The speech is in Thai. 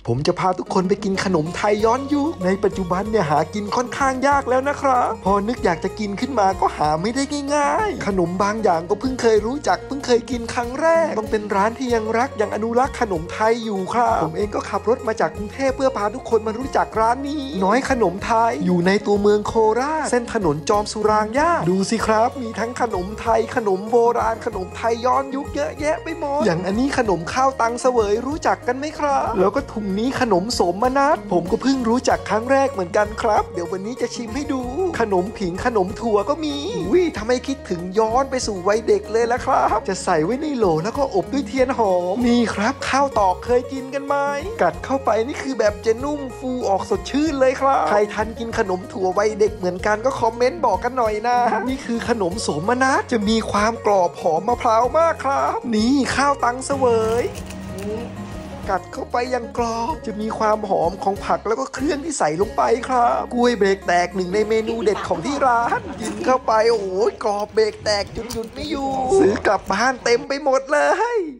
ผมจะพาทุกคนไปกินขนมไทยย้อนยุคในปัจจุบันเนี่ยหากินค่อนข้างยากแล้วนะครับพอนึกอยากจะกินขึ้นมาก็หาไม่ได้ง่ายๆขนมบางอย่างก็เพิ่งเคยรู้จักเพิ่งเคยกินครั้งแรกต้องเป็นร้านที่ยังรักยังอนุรักษ์ขนมไทยอยู่ครับผมเองก็ขับรถมาจากกรุงเทพเพื่อพาทุกคนมารู้จักร้านนี้น้อยขนมไทยอยู่ในตัวเมืองโคราชเส้นถนนจอมสุรางค์ย่าดูสิครับมีทั้งขนมไทยขนมโบราณขนมไทยย้อนยุคเยอะแยะไปหมดอย่างอันนี้ขนมข้าวตังเสวยรู้จักกันไหมครับแล้วก็ถุงนี้ขนมสมนัตผมก็เพิ่งรู้จักครั้งแรกเหมือนกันครับเดี๋ยววันนี้จะชิมให้ดูขนมผิงขนมถั่วก็มีทำให้คิดถึงย้อนไปสู่วัยเด็กเลยละครับจะใส่ไว้ในโหลแล้วก็อบด้วยเทียนหอมนี่ครับข้าวตอกเคยกินกันไหมกัดเข้าไปนี่คือแบบจะนุ่มฟูออกสดชื่นเลยครับใครทันกินขนมถั่ววัยเด็กเหมือนกันก็คอมเมนต์บอกกันหน่อยนะนี่คือขนมสมนัตจะมีความกรอบหอมมะพร้าวมากครับนี่ข้าวตังเสวยกัดเข้าไปอย่างกรอบจะมีความหอมของผักแล้วก็เครื่องที่ใส่ลงไปครับกล้วยเบรกแตกหนึ่งในเมนูเด็ดของที่ร้านกินเข้าไปโอ้ยกรอบเบรกแตกจนหยุดไม่อยู่ซื้อกลับบ้านเต็มไปหมดเลย